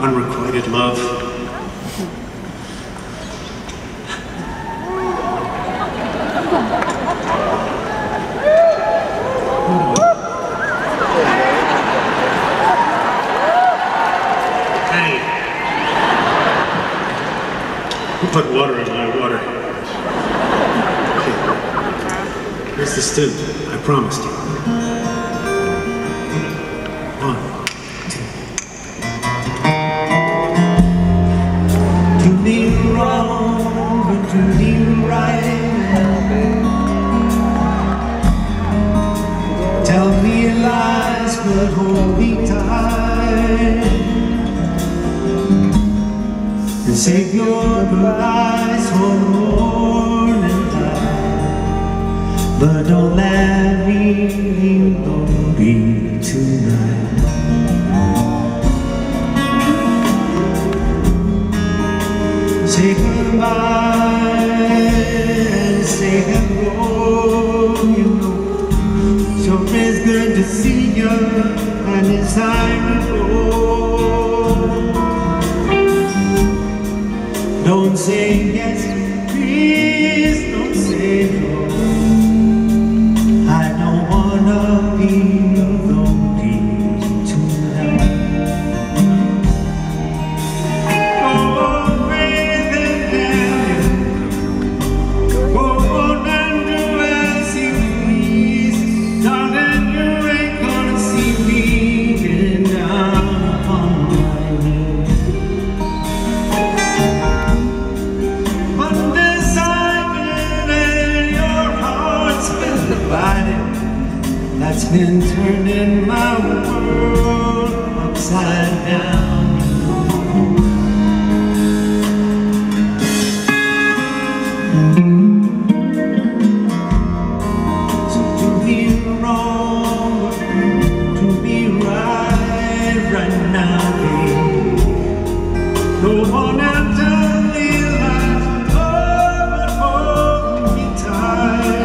unrequited love. Hey, who put water in my water? Okay, here's the stint I promised you. 1, 2. To be wrong, but to be right. Tell me lies, but hold me tight. And save your goodbyes for the morning light. But don't let me leave lonely tonight. Say goodbye and say hello, you know. Sure is good to see you, and it's time to go. Don't say yes, please don't say no. I don't wanna be lonely tonight. That's been turning my world upside down. So to be wrong, to be right now, babe. No one ever realized love would hold me tight.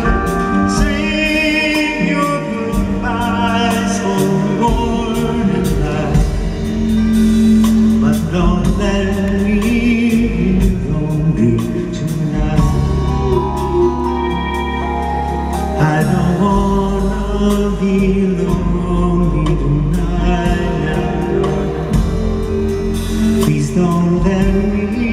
Don't let me be lonely tonight. I don't wanna be lonely tonight. Please don't let me